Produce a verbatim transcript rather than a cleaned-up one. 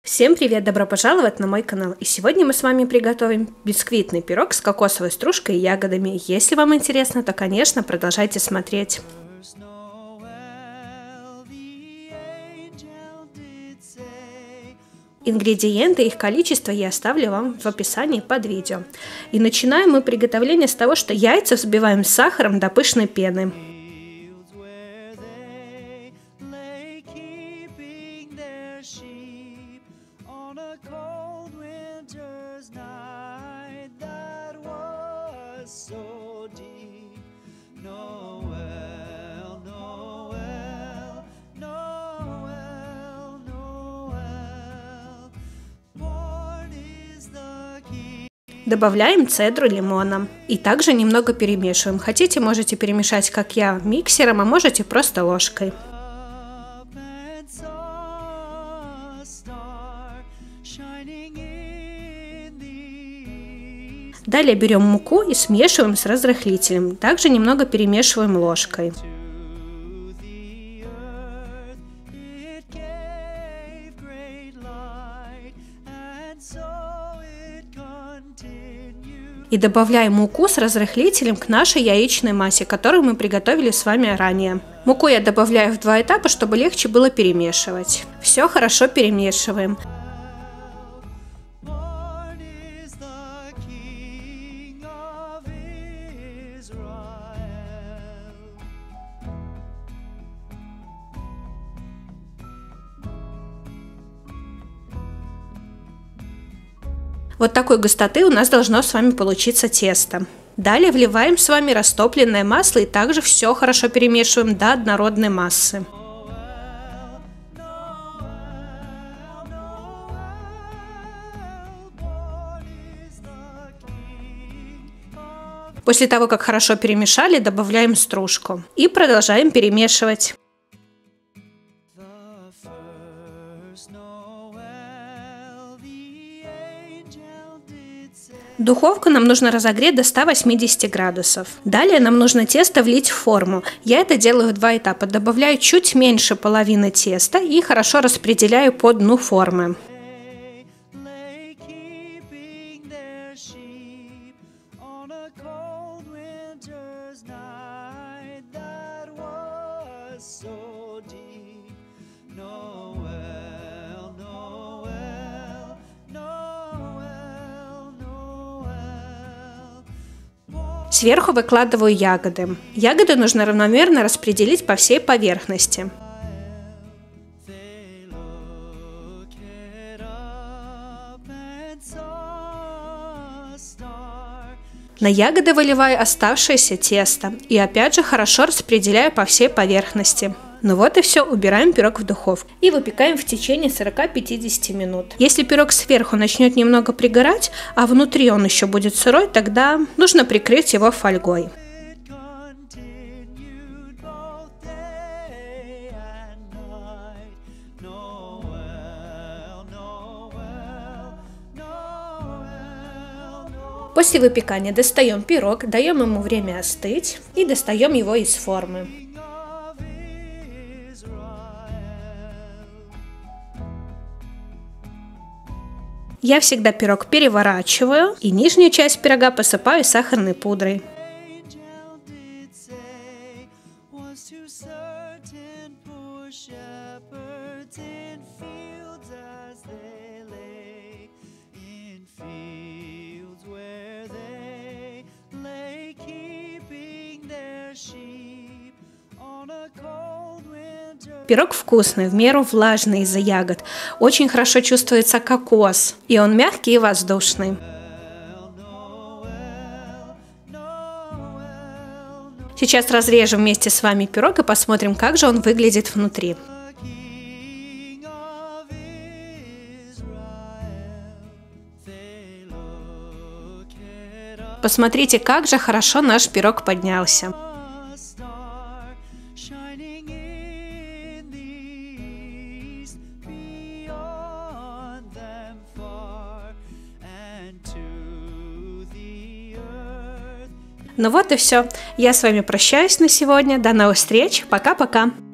Всем привет! Добро пожаловать на мой канал! И сегодня мы с вами приготовим бисквитный пирог с кокосовой стружкой и ягодами. Если вам интересно, то, конечно, продолжайте смотреть. Ингредиенты и их количество я оставлю вам в описании под видео. И начинаем мы приготовление с того, что яйца взбиваем с сахаром до пышной пены. Добавляем цедру лимона и также немного перемешиваем. Хотите, можете перемешать, как я, миксером, а можете просто ложкой. Далее берем муку и смешиваем с разрыхлителем. Также немного перемешиваем ложкой. И добавляем муку с разрыхлителем к нашей яичной массе, которую мы приготовили с вами ранее. Муку я добавляю в два этапа, чтобы легче было перемешивать. Все хорошо перемешиваем. Вот такой густоты у нас должно с вами получиться тесто. Далее вливаем с вами растопленное масло и также все хорошо перемешиваем до однородной массы. После того, как хорошо перемешали, добавляем стружку и продолжаем перемешивать. Духовку нам нужно разогреть до ста восьмидесяти градусов. Далее нам нужно тесто влить в форму. Я это делаю в два этапа. Добавляю чуть меньше половины теста и хорошо распределяю по дну формы. Сверху выкладываю ягоды. Ягоды нужно равномерно распределить по всей поверхности. На ягоды выливаю оставшееся тесто и опять же хорошо распределяю по всей поверхности. Ну вот и все, убираем пирог в духовку и выпекаем в течение сорока-пятидесяти минут. Если пирог сверху начнет немного пригорать, а внутри он еще будет сырой, тогда нужно прикрыть его фольгой. После выпекания достаем пирог, даем ему время остыть и достаем его из формы. Я всегда пирог переворачиваю и нижнюю часть пирога посыпаю сахарной пудрой. Пирог вкусный, в меру влажный из-за ягод. Очень хорошо чувствуется кокос, и он мягкий и воздушный. Сейчас разрежем вместе с вами пирог и посмотрим, как же он выглядит внутри. Посмотрите, как же хорошо наш пирог поднялся. Ну вот и все. Я с вами прощаюсь на сегодня. До новых встреч. Пока-пока.